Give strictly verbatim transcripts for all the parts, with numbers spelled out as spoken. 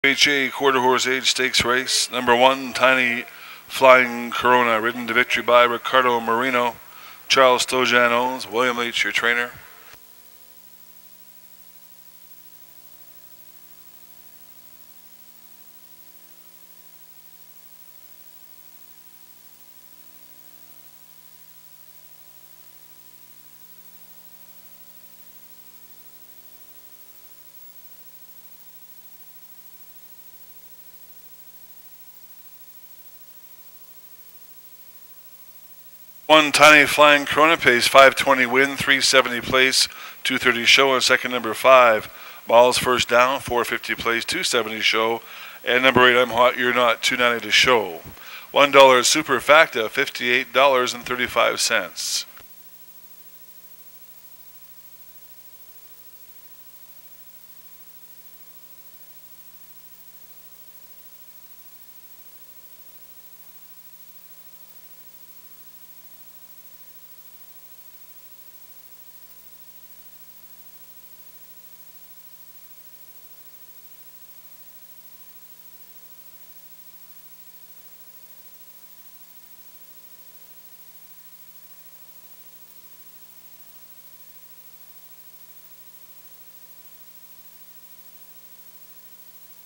H A Quarter Horse Age Stakes Race. Number one, Tiny Flying Corona, ridden to victory by Ricardo Marino. Charles Stojan owns. William H, your trainer. One, Tiny Flying Corona, pays five twenty win, three seventy place, two thirty show. And second, number five, Miles First Down, four fifty place, two seventy show. And number eight, I'm Hot, You're Not, two ninety to show. one dollar Super Facta, fifty-eight dollars and thirty-five cents.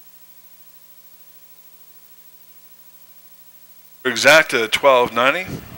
Exacta, twelve ninety.